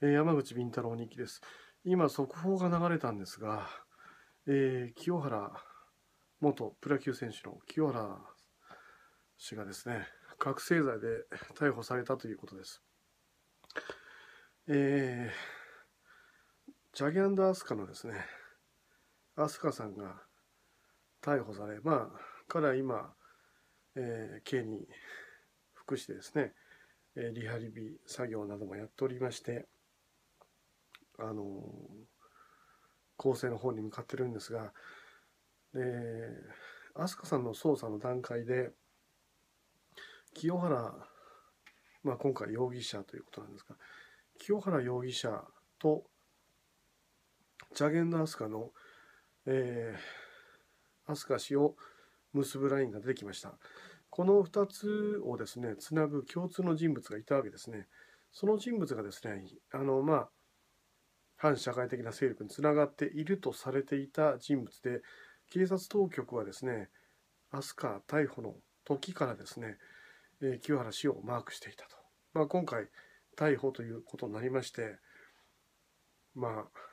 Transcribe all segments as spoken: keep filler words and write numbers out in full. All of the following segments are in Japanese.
えー山口敏太郎日記です。今、速報が流れたんですが、えー清原元プロ野球選手の清原氏がですね、覚醒剤で逮捕されたということです。えージャギアスカのですね、飛鳥さんが逮捕され、まあ、彼は今、えー刑に服してですね、えーリハビリ作業などもやっておりまして、あのー更生の方に向かってるんですが、で、飛鳥さんの捜査の段階で、清原、まあ、今回容疑者ということなんですが、清原容疑者とジャゲンダ・アスカの、えー、アスカ氏を結ぶラインが出てきました。このふたつをですね、つなぐ共通の人物がいたわけですね。その人物がですね、あの、まあ、反社会的な勢力につながっているとされていた人物で、警察当局はですね、アスカ逮捕の時からですね、えー清原氏をマークしていたと。まあ、今回、逮捕ということになりまして、まあ、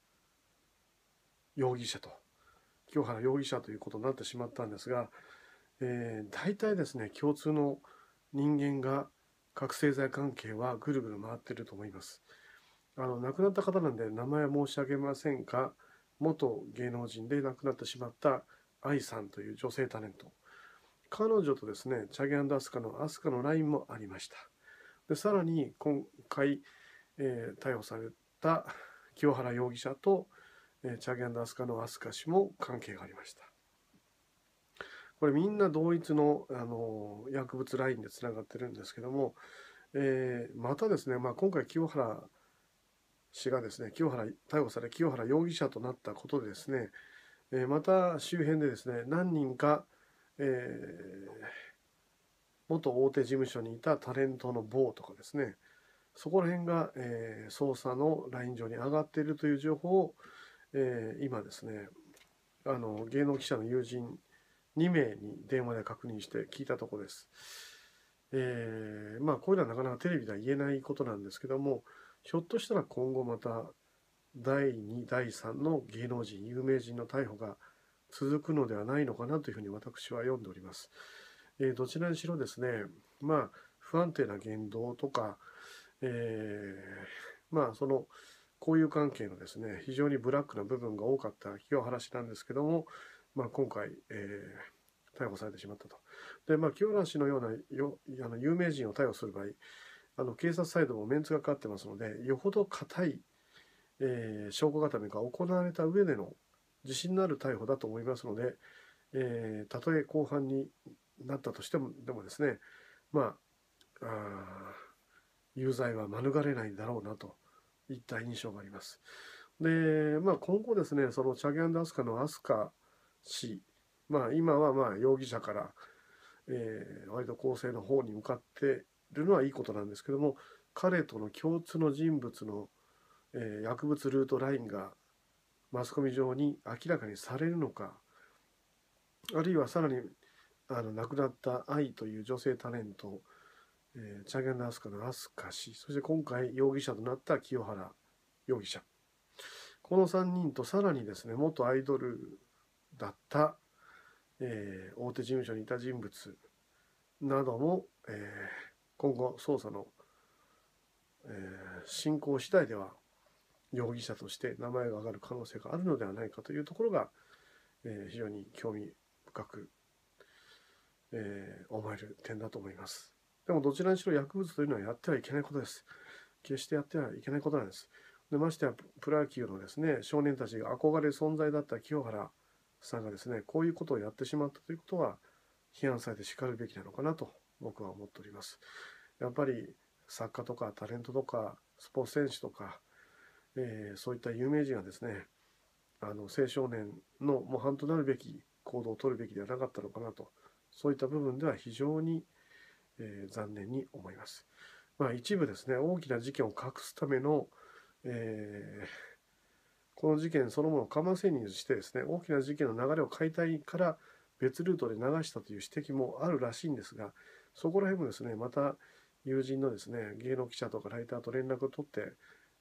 容疑者と、清原容疑者ということになってしまったんですが、えー、大体ですね、共通の人間が覚醒剤関係はぐるぐる回っていると思います。あの亡くなった方なんで名前は申し上げませんが、元芸能人で亡くなってしまった愛さんという女性タレント。彼女とですね、チャゲアスカのアスカのラインもありました。で、さらに今回、えー逮捕された清原容疑者と、えーチャゲアスカのアスカ氏も関係がありました。これみんな同一の、あの薬物ラインでつながってるんですけども、えーまたですね、まあ、今回清原氏がですね、清原逮捕され清原容疑者となったことでですね、えーまた周辺でですね、何人か、えー元大手事務所にいたタレントの某とかですね、そこら辺が、えー捜査のライン上に上がっているという情報を、えー今ですね、あの芸能記者の友人に名に電話で確認して聞いたところです。えーまあこういうのはなかなかテレビでは言えないことなんですけども、ひょっとしたら今後まただいに、だいさんの芸能人、有名人の逮捕が続くのではないのかなというふうに私は読んでおります。えーどちらにしろですね、まあ不安定な言動とか、えーまあその交友関係のですね、非常にブラックな部分が多かった清原氏なんですけども、まあ、今回、えー逮捕されてしまったと。で、まあ、清原氏のようなよあの有名人を逮捕する場合、あの警察サイドもメンツがかかってますので、よほど固い、えー証拠固めが行われた上での自信のある逮捕だと思いますので、えーたとえ後半になったとしても、でもですね、まあ、あ有罪は免れないだろうなといった印象があります。で、まあ、今後ですね、そのチャゲアスカのアスカ氏、まあ、今はまあ容疑者から、えー、割と公正の方に向かっているのはいいことなんですけども、彼との共通の人物の、えー、薬物ルートラインがマスコミ上に明らかにされるのか、あるいはさらにあの亡くなった愛という女性タレント、えー、チャゲアスカのアスカ氏、そして今回容疑者となった清原容疑者、このさんにんとさらにですね、元アイドルだった、えー、大手事務所にいた人物なども、えー、今後捜査の、えー、進行次第では容疑者として名前が挙がる可能性があるのではないかというところが、えー、非常に興味深く、えー、思える点だと思います。でもどちらにしろ薬物というのはやってはいけないことです。決してやってはいけないことなんです。でましてやプロ野球のですね、少年たちが憧れる存在だった清原さんがですね、こういうことをやってしまったということは批判されてしかるべきなのかなと僕は思っております。やっぱり作家とかタレントとかスポーツ選手とか、えー、そういった有名人がですね、あの青少年の模範となるべき行動を取るべきではなかったのかなと、そういった部分では非常に、えー、残念に思います。まあ、一部ですね、大きな事件を隠すための、えー、この事件そのものをカマセにしてですね、大きな事件の流れを解体から別ルートで流したという指摘もあるらしいんですが、そこら辺もですね、また友人のですね、芸能記者とかライターと連絡を取って、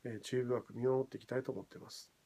えー注意深く見守っていきたいと思っています。